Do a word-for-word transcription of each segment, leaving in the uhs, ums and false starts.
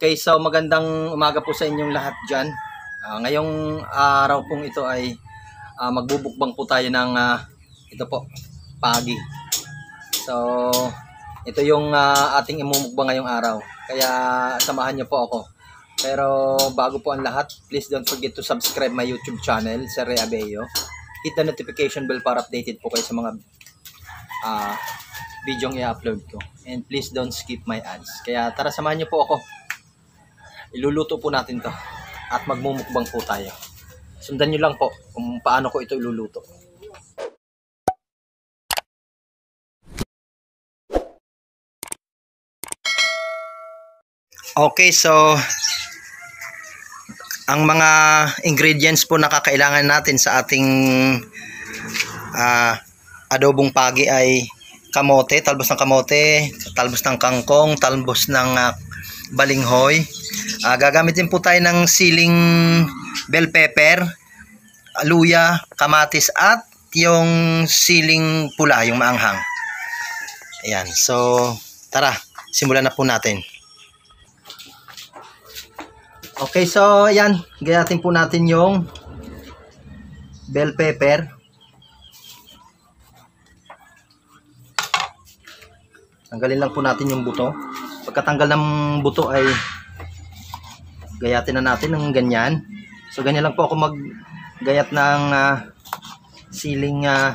Okay, so magandang umaga po sa inyong lahat dyan. Uh, ngayong araw pong ito ay uh, magbubukbang po tayo ng uh, ito po, pagi. So, ito yung uh, ating imumukbang ngayong araw. Kaya samahan niyo po ako. Pero bago po ang lahat, please don't forget to subscribe my YouTube channel, Sir Ray Abello. Hit the notification bell para updated po kayo sa mga uh, video yung i-upload ko. And please don't skip my ads. Kaya tara, samahan niyo po ako. Iluluto po natin to at magmumukbang po tayo. Sundan nyo lang po kung paano ko ito iluluto. Okay, so ang mga ingredients po na kakailangan natin sa ating uh, adobong pagi ay kamote, talbos ng kamote, talbos ng kangkong, talbos ng uh, balinghoy. Uh, gagamitin po tayo ng siling bell pepper, luya, kamatis at yung siling pula, yung maanghang. Ayan, so tara, simulan na po natin. Okay, so ayan, gayatin po natin yung bell pepper. Tanggalin lang po natin yung buto. Pagkatanggal ng buto ay gayatin na natin ng ganyan. So ganyan lang po ako maggayat ng uh, siling uh,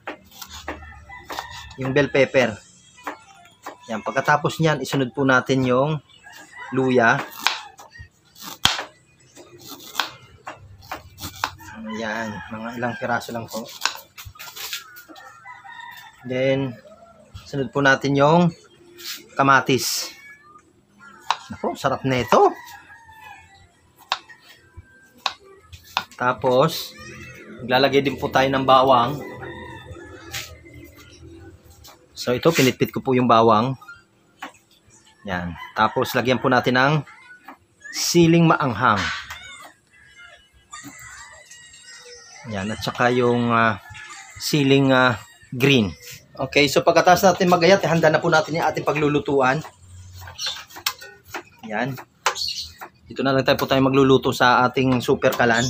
yung bell pepper. Yan, pagkatapos niyan isunod po natin yung luya. Ayan, mga ilang piraso lang po. Then sunod po natin yung kamatis. Naku, sarap na ito. Tapos maglalagay din po tayo ng bawang. So ito, pinitpit ko po yung bawang. Yan. Tapos lagyan po natin ng siling maanghang. Yan, at saka yung uh, siling uh, green. Okay, so pagkatapos natin magayat, handa na po natin yung ating paglulutuan. Yan. Dito na lang tayo po tayo magluluto sa ating super kalan.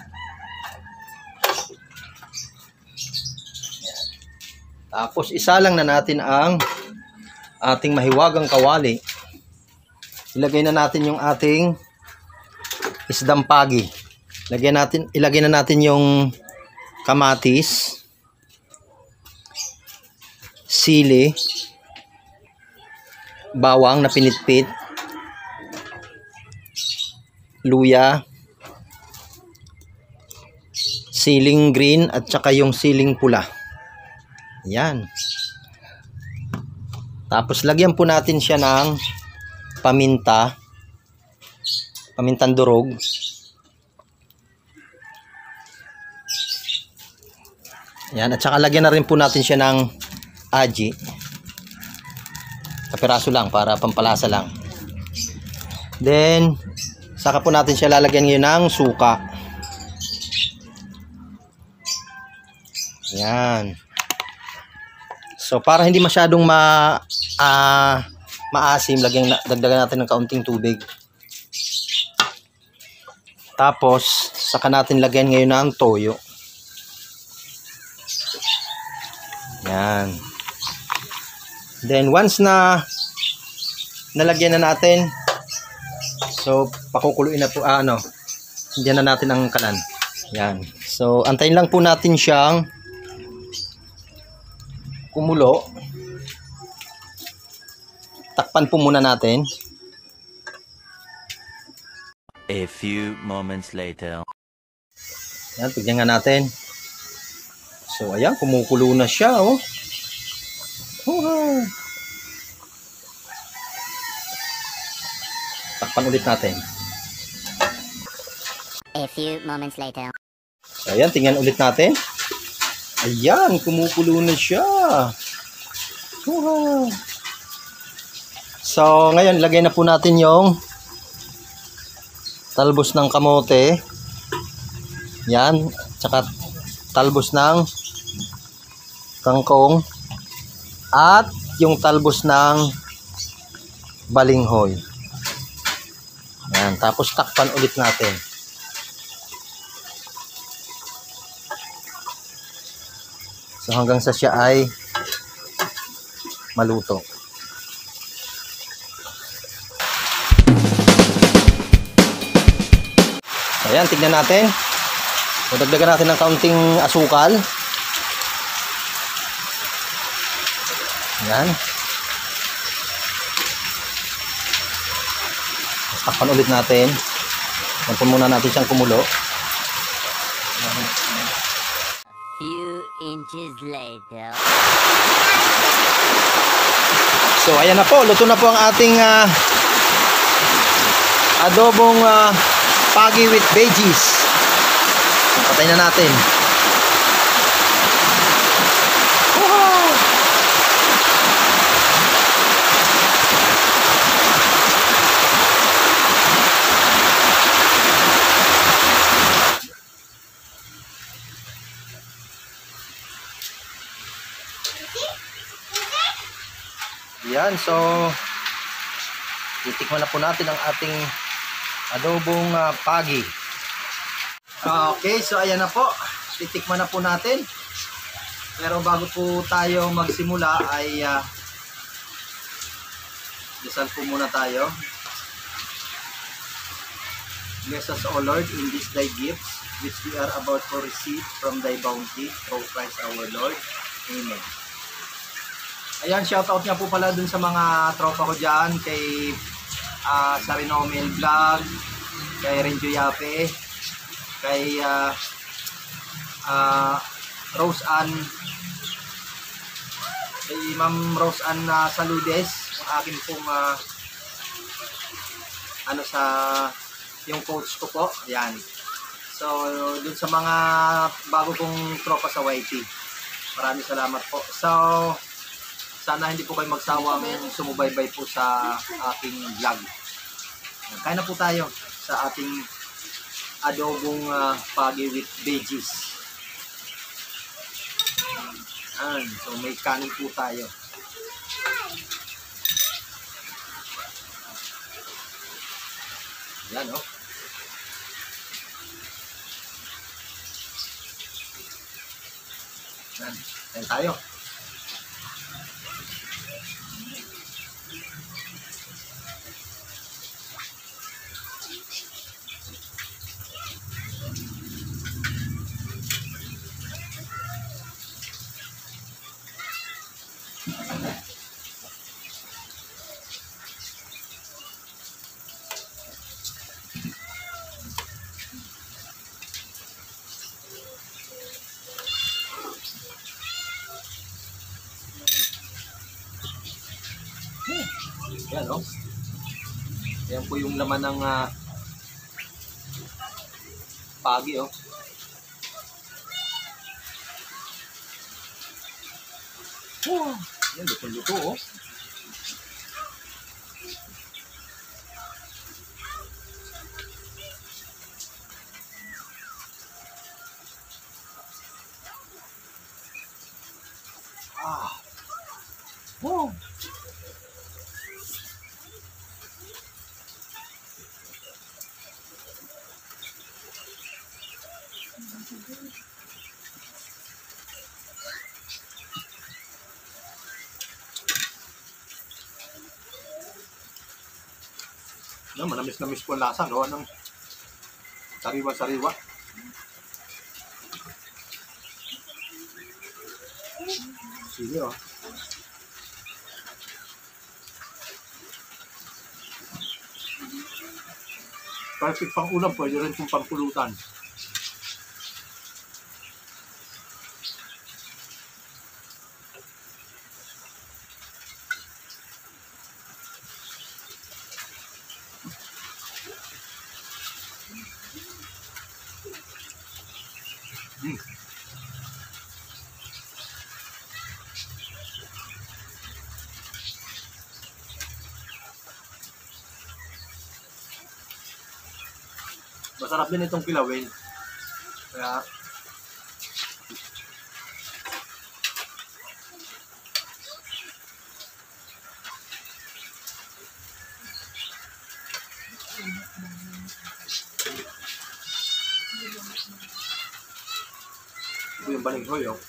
Yan. Tapos isa lang na natin ang ating mahiwagang kawali. Ilagay na natin yung ating isdang pagi. Lagyan natin, ilagay na natin yung kamatis, sili, bawang na pinitpit, luya, siling green at saka yung siling pula. Yan. Tapos lagyan po natin siya ng paminta, pamintang durog. Yan, at saka lagyan na rin po natin siya ng aji. Kapiraso lang para pampalasa lang. Then saka po natin siya lalagyan ngayon ng suka. Yan. So para hindi masyadong ma uh, maasim, lagyan dagdagan natin ng kaunting tubig. Tapos saka natin lagyan ngayon ng toyo. Yan. Then once na nalagyan na natin, so pakukuluin na po, ah, ano, diyan na natin ang kalan. Yan. So antayin lang po natin siyang kumulo. Takpan po muna natin. A few moments later. Yan, tignan nga natin. So ayan, kumukulo na siya, oh. Oh. Takpan ulit natin. A few moments later. So ayan, tingnan ulit natin. Ayan, kumukulo na siya. Oh. So ngayon, lagay na po natin yung talbos ng kamote. Yan, tsaka talbos ng kangkong at yung talbos ng balinghoy. Yan, tapos takpan ulit natin. So hanggang sa siya ay maluto. Ayan, tignan natin. So, dagdagan natin ng kaunting asukal. Ayan. Takpan ulit natin. Tampon muna natin siyang kumulo. Few inches later. So, ayan na po. Luto na po ang ating uh, adobong uh, pagi with veggies. Patay na natin. Wow! Yan, so titikman na po natin ang ating adobong uh, pagi. Okay, so ayan na po. Titikman na po natin. Pero bago po tayo magsimula ay uh, dasal po muna tayo. Bless us, O Lord, in this thy gifts, which we are about to receive from thy bounty, through Christ our Lord. Amen. Ayan, shoutout nga po pala dun sa mga tropa ko dyan, kay uh, Sarinomel Vlog, kay Renjo Yape, kay uh, uh, Rose Ann, kay Ma'am Rose Ann uh, Saludes, ang akin pong uh, ano sa yung coach ko po. Ayan. So, dun sa mga bago kong tropa sa Y T, maraming salamat po. So, sana hindi po kayo magsawang sumubaybay po sa aking vlog. Kain na po tayo sa ating adobong uh, pagi with veggies. Ayan. So may kanin po tayo. Yan, oh. Yan. Kain tayo. Yan, oh. Yan po yung laman ng uh, pagi, oh. Oh, yan, luto-luto, oh. Ah. Oh. No, manamis-namis po ang lasa, no? Anong sariwa-sariwa. Sige, oh. Perfect pang ulam, pwede rin kung pampulutan. Hmm. Masarap din itong kilawin. Kaya Ito yung balinghoy, oh.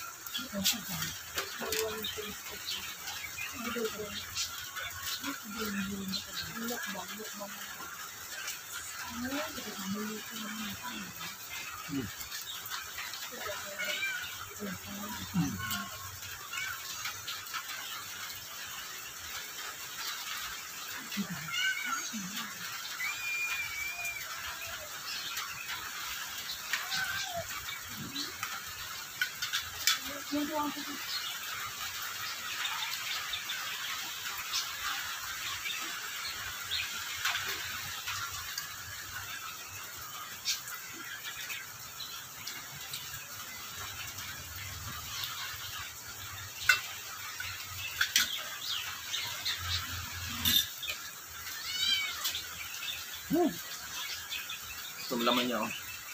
Hmm. Hmm. Hmm. Ito ang laman niya, oh.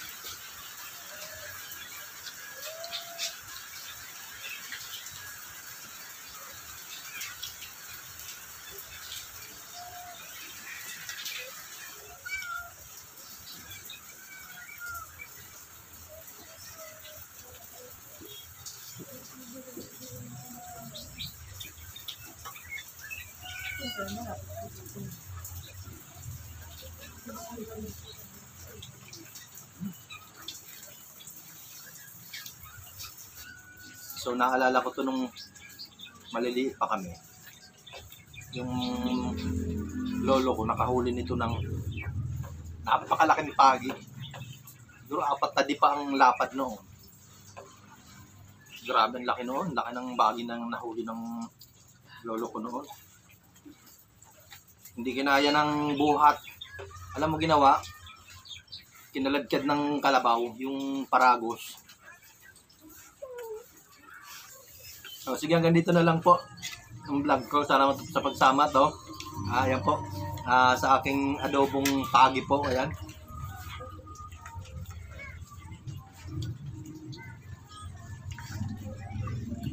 So naalala ko to nung maliliit pa kami. Yung lolo ko nakahuli nito ng napakalaking pagi. Siguro apat na di pa ang lapad noon. Grabe ang laki noon. Laki ng bagi ng nahuli ng lolo ko noon. Hindi kinaya ng buhat. Alam mo ginawa? Kinaladkad ng kalabaw, yung paragos. So, sige, hanggang dito na lang po ang vlog ko. Sana sa pagsama to. Ah, ayan po. Ah, sa aking adobong pagi po. Ayan.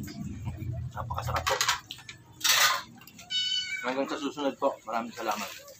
Napakasarap po. Hanggang sa susunod po. Maraming salamat.